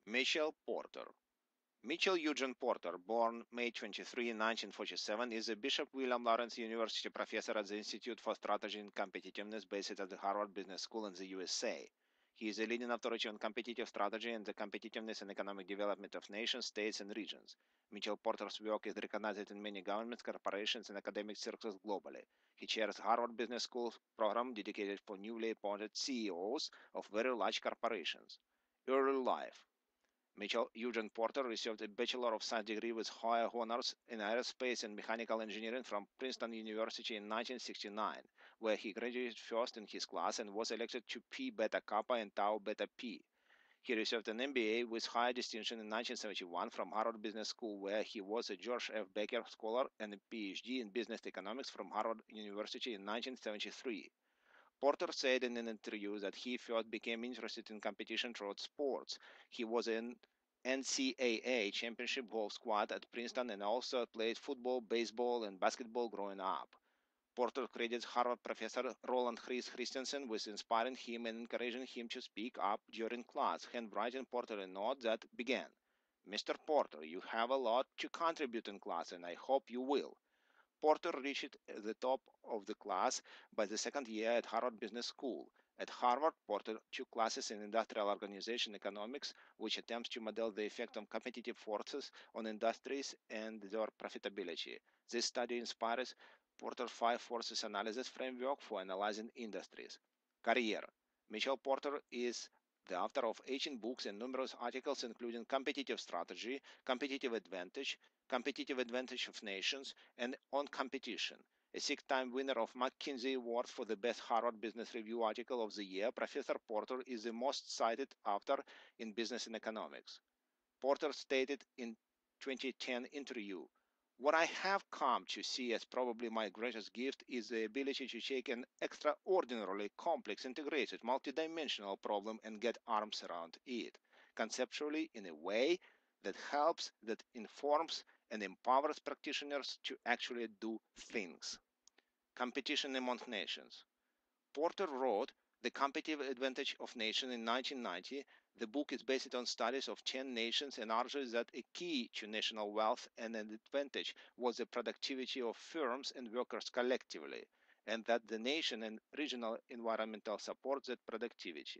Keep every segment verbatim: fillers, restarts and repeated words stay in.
Mitchell Porter. Mitchell Eugene Porter, born May twenty-third, nineteen forty-seven, is a Bishop William Lawrence University professor at the Institute for Strategy and Competitiveness based at the Harvard Business School in the U S A. He is a leading authority on competitive strategy and the competitiveness and economic development of nations, states, and regions. Mitchell Porter's work is recognized in many governments, corporations, and academic circles globally. He chairs Harvard Business School's program dedicated for newly appointed C E Os of very large corporations. Early life. Mitchell Eugene Porter received a Bachelor of Science degree with high honors in aerospace and mechanical engineering from Princeton University in nineteen sixty-nine, where he graduated first in his class and was elected to Pi Beta Kappa and Tau Beta Pi. He received an M B A with high distinction in nineteen seventy-one from Harvard Business School, where he was a George F. Becker Scholar, and a P H D in Business Economics from Harvard University in nineteen seventy-three. Porter said in an interview that he first became interested in competition throughout sports. He was in N C A A championship golf squad at Princeton and also played football, baseball, and basketball growing up. Porter credits Harvard professor Roland Chris Christensen with inspiring him and encouraging him to speak up during class, handwriting Porter a note that began, "Mister Porter, you have a lot to contribute in class, and I hope you will." Porter reached the top of the class by the second year at Harvard Business School. At Harvard, Porter took classes in industrial organization economics, which attempts to model the effect of competitive forces on industries and their profitability. This study inspires Porter's five forces analysis framework for analyzing industries. Career. Mitchell Porter is the author of eighteen books and numerous articles, including Competitive Strategy, Competitive Advantage, Competitive Advantage of Nations, and On Competition. A six-time winner of McKinsey Award for the Best Harvard Business Review Article of the Year, Professor Porter is the most cited author in business and economics. Porter stated in twenty ten interview, "What I have come to see as probably my greatest gift is the ability to take an extraordinarily complex, integrated, multidimensional problem and get arms around it, conceptually in a way that helps, that informs, and empowers practitioners to actually do things." Competition among nations. Porter wrote The Competitive Advantage of Nations in nineteen ninety. The book is based on studies of ten nations and argues that a key to national wealth and an advantage was the productivity of firms and workers collectively, and that the nation and regional environmental supports that productivity.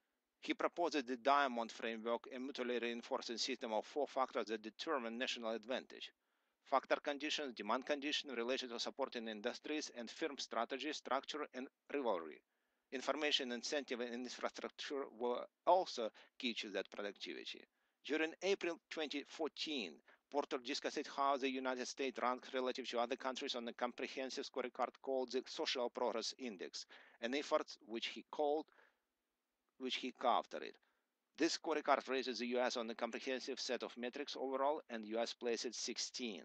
He proposes the Diamond Framework, a mutually reinforcing system of four factors that determine national advantage. Factor conditions, demand conditions related to supporting industries, and firm strategy, structure, and rivalry. Information, incentive, and infrastructure were also key to that productivity. During April twenty fourteen, Porter discussed how the United States ranked relative to other countries on a comprehensive scorecard called the Social Progress Index, an effort which he called which he co-authored. This scorecard raises the U S on a comprehensive set of metrics overall, and U S places sixteen.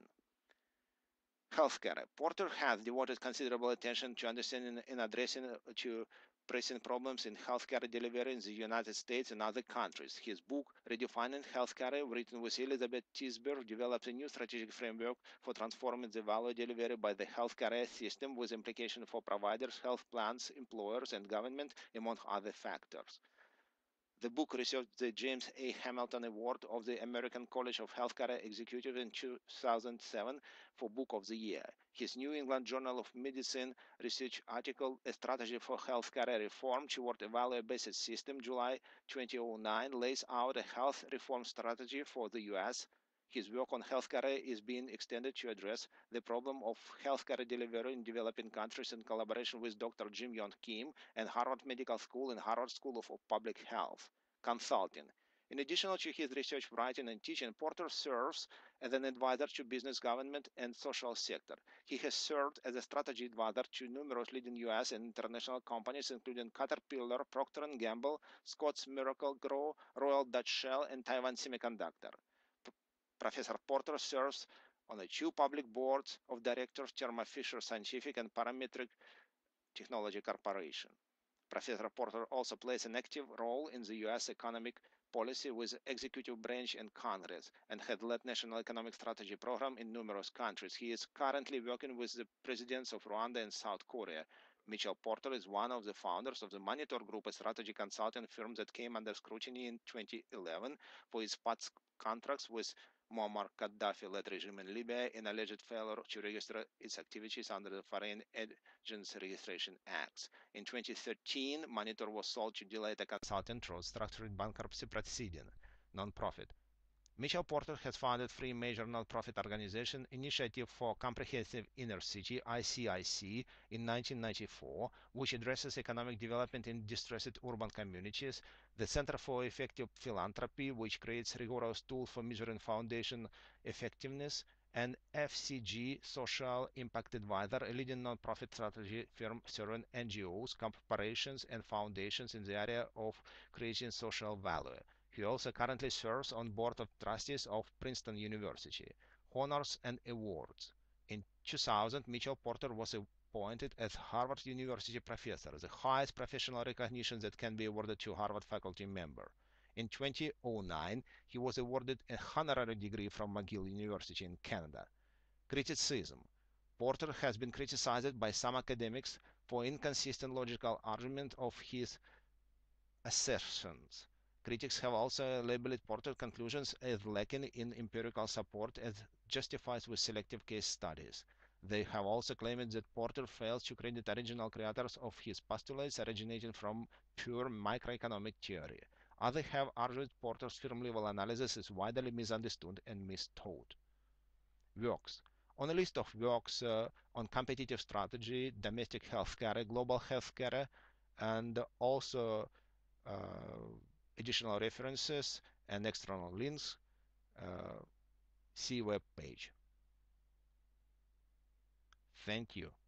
Healthcare. Porter has devoted considerable attention to understanding and addressing to pressing problems in healthcare delivery in the United States and other countries. His book, Redefining Healthcare, written with Elizabeth Tisber, develops a new strategic framework for transforming the value delivered by the healthcare system with implications for providers, health plans, employers, and government, among other factors. The book received the James A. Hamilton Award of the American College of Healthcare Executives in two thousand seven for Book of the Year. His New England Journal of Medicine research article, A Strategy for Healthcare Reform Toward a Value-Based System, July two thousand nine, lays out a health reform strategy for the U S. His work on healthcare is being extended to address the problem of healthcare delivery in developing countries in collaboration with Doctor Jim Yong Kim and Harvard Medical School and Harvard School of Public Health. Consulting. In addition to his research, writing, and teaching, Porter serves as an advisor to business, government, and social sector. He has served as a strategy advisor to numerous leading U S and international companies, including Caterpillar, Procter and Gamble, Scotts Miracle-Gro, Royal Dutch Shell, and Taiwan Semiconductor. P- Professor Porter serves on the two public boards of directors, Thermo Fisher Scientific and Parametric Technology Corporation. Professor Porter also plays an active role in the U S economic policy with the executive branch and Congress, and had led national economic strategy program in numerous countries. He is currently working with the presidents of Rwanda and South Korea. Mitchell Porter is one of the founders of the Monitor Group, a strategy consulting firm that came under scrutiny in twenty eleven for its past contracts with Muammar Gaddafi-led regime in Libya and alleged failure to register its activities under the Foreign Agents Registration Acts. In twenty thirteen, Monitor was sold to Deloitte Consulting through structured bankruptcy proceeding, non-profit. Mitchell Porter has founded three major non-profit organizations: Initiative for Comprehensive Inner City (I C I C) in nineteen ninety-four, which addresses economic development in distressed urban communities; the Center for Effective Philanthropy, which creates rigorous tools for measuring foundation effectiveness; and F C G, Social Impact Advisor, a leading non-profit strategy firm serving N G Os, corporations, and foundations in the area of creating social value. He also currently serves on board of trustees of Princeton University. Honors and awards. In two thousand, Mitchell Porter was appointed as Harvard University professor, the highest professional recognition that can be awarded to a Harvard faculty member. In two thousand nine, he was awarded a honorary degree from McGill University in Canada. Criticism. Porter has been criticized by some academics for inconsistent logical argument of his assertions. Critics have also labeled Porter's conclusions as lacking in empirical support as justified with selective case studies. They have also claimed that Porter fails to credit original creators of his postulates originating from pure microeconomic theory. Others have argued Porter's firm-level analysis is widely misunderstood and mistaught. Works. On a list of works uh, on competitive strategy, domestic healthcare, global healthcare, and also uh, additional references and external links, uh, see web page. Thank you.